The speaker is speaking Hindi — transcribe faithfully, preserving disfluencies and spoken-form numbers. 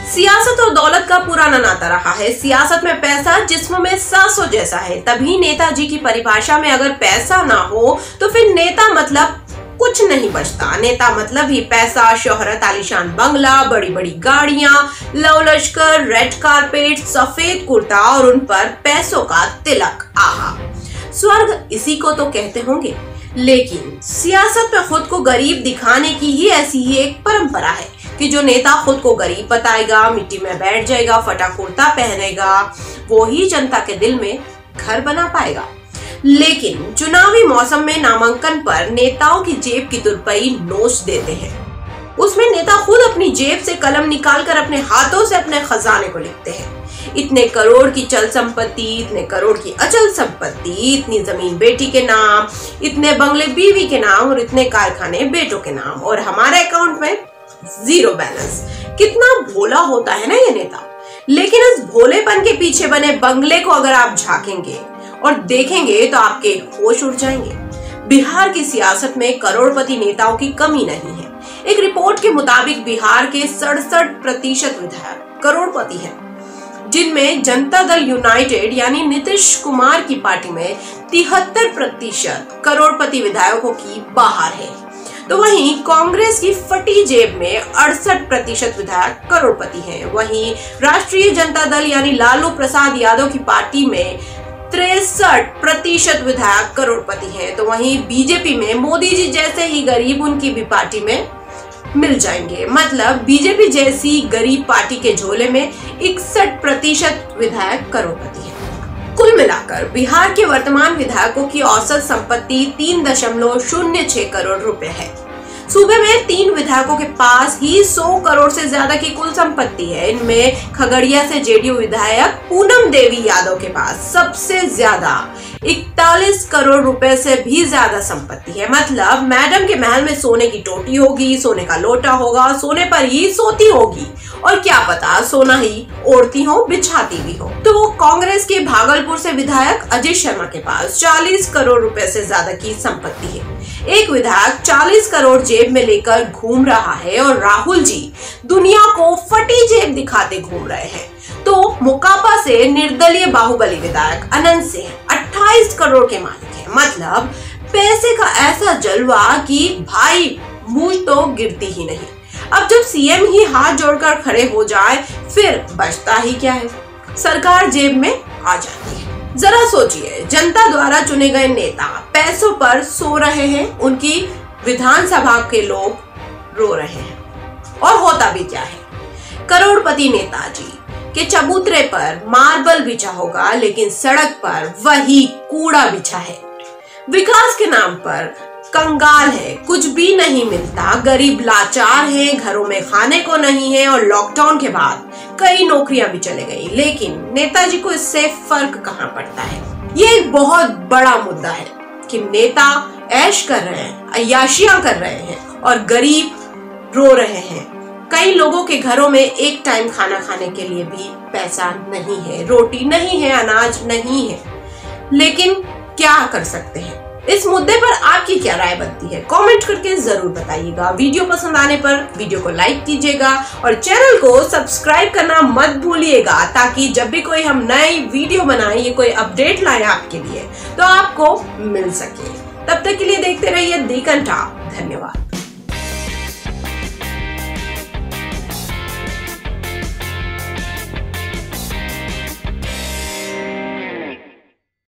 सियासत और दौलत का पुराना नाता रहा है। सियासत में पैसा जिस्म में सांसों जैसा है। तभी नेताजी की परिभाषा में अगर पैसा ना हो तो फिर नेता मतलब कुछ नहीं बचता। नेता मतलब ही पैसा, शोहरत, आलीशान बंगला, बड़ी बड़ी गाड़ियां, लव लश्कर, रेड कारपेट, सफेद कुर्ता और उन पर पैसों का तिलक। आहा, स्वर्ग इसी को तो कहते होंगे। लेकिन सियासत में खुद को गरीब दिखाने की ही ऐसी ही एक परंपरा है कि जो नेता खुद को गरीब बताएगा, मिट्टी में बैठ जाएगा, फटा कुर्ता पहनेगा, वो ही जनता के दिल में घर बना पाएगा। लेकिन चुनावी मौसम में नामांकन पर नेताओं की जेब की तुरपाई नोच देते हैं। उसमें नेता खुद अपनी जेब से कलम निकालकर अपने हाथों से अपने खजाने को लिखते हैं। इतने करोड़ की चल संपत्ति, इतने करोड़ की अचल संपत्ति, इतनी जमीन बेटी के नाम, इतने बंगले बीवी के नाम और इतने कारखाने बेटों के नाम, और हमारे अकाउंट में जीरो बैलेंस। कितना भोला होता है ना ये नेता। लेकिन इस भोलेपन के पीछे बने बंगले को अगर आप झांकेंगे और देखेंगे तो आपके होश उड़ जाएंगे। बिहार की सियासत में करोड़पति नेताओं की कमी नहीं है। एक रिपोर्ट के मुताबिक बिहार के सड़सठ प्रतिशत विधायक करोड़पति हैं, जिनमें जनता दल यूनाइटेड यानी नीतीश कुमार की पार्टी में तिहत्तर प्रतिशत करोड़पति विधायकों की बाहर है। तो वहीं कांग्रेस की फटी जेब में अड़सठ प्रतिशत विधायक करोड़पति हैं। वहीं राष्ट्रीय जनता दल यानी लालू प्रसाद यादव की पार्टी में तिरसठ प्रतिशत विधायक करोड़पति हैं। तो वहीं बीजेपी में मोदी जी जैसे ही गरीब उनकी भी पार्टी में मिल जाएंगे। मतलब बीजेपी जैसी गरीब पार्टी के झोले में इकसठ प्रतिशत विधायक करोड़पति हैं। कुल मिलाकर बिहार के वर्तमान विधायकों की औसत संपत्ति तीन दशमलव शून्य छह करोड़ रुपए है। सूबे में तीन विधायकों के पास ही सौ करोड़ से ज्यादा की कुल संपत्ति है। इनमें खगड़िया से जेडीयू विधायक पूनम देवी यादव के पास सबसे ज्यादा इकतालीस करोड़ रुपए से भी ज्यादा संपत्ति है। मतलब मैडम के महल में सोने की टोटी होगी, सोने का लोटा होगा, सोने पर ही सोती होगी, और क्या पता सोना ही ओढ़ती हो, बिछाती भी हो। तो कांग्रेस के भागलपुर से विधायक अजय शर्मा के पास चालीस करोड़ रुपए से ज्यादा की संपत्ति है। एक विधायक चालीस करोड़ जेब में लेकर घूम रहा है और राहुल जी दुनिया को फटी जेब दिखाते घूम रहे हैं। तो मोकापा से निर्दलीय बाहुबली विधायक अनंत सिंह अट्ठाईस करोड़ के मालिक है। मतलब पैसे का ऐसा जलवा कि भाई मूंछ तो गिरती ही नहीं। अब जब सीएम ही हाथ जोड़कर खड़े हो जाए फिर बचता ही क्या है, सरकार जेब में आ जाती है। जरा सोचिए, जनता द्वारा चुने गए नेता पैसों पर सो रहे हैं, उनकी विधानसभा के लोग रो रहे हैं, और होता भी क्या है, करोड़पति नेताजी के चबूतरे पर मार्बल बिछा होगा लेकिन सड़क पर वही कूड़ा बिछा है। विकास के नाम पर कंगाल है, कुछ भी नहीं मिलता, गरीब लाचार हैं, घरों में खाने को नहीं है, और लॉकडाउन के बाद कई नौकरियां भी चले गई। लेकिन नेताजी को इससे फर्क कहां पड़ता है। ये एक बहुत बड़ा मुद्दा है कि नेता ऐश कर रहे हैं, अय्याशियां कर रहे हैं, और गरीब रो रहे हैं। कई लोगों के घरों में एक टाइम खाना खाने के लिए भी पैसा नहीं है, रोटी नहीं है, अनाज नहीं है। लेकिन क्या कर सकते हैं। इस मुद्दे पर आपकी क्या राय बनती है, कमेंट करके जरूर बताइएगा। वीडियो पसंद आने पर वीडियो को लाइक कीजिएगा और चैनल को सब्सक्राइब करना मत भूलिएगा, ताकि जब भी कोई हम नई वीडियो बनाए, ये कोई अपडेट लाए आपके लिए, तो आपको मिल सके। तब तक के लिए देखते रहिए दी कंठा। धन्यवाद।